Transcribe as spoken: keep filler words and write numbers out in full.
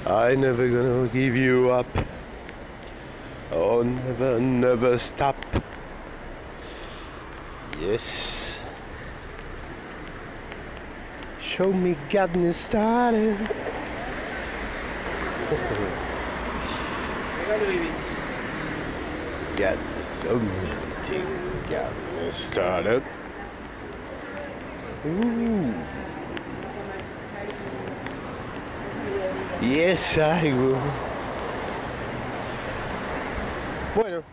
I never gonna give you up. Oh, never, never stop. Yes. Show me, got me started. Got something, got me started. Ooh. Yes, I will. Bueno,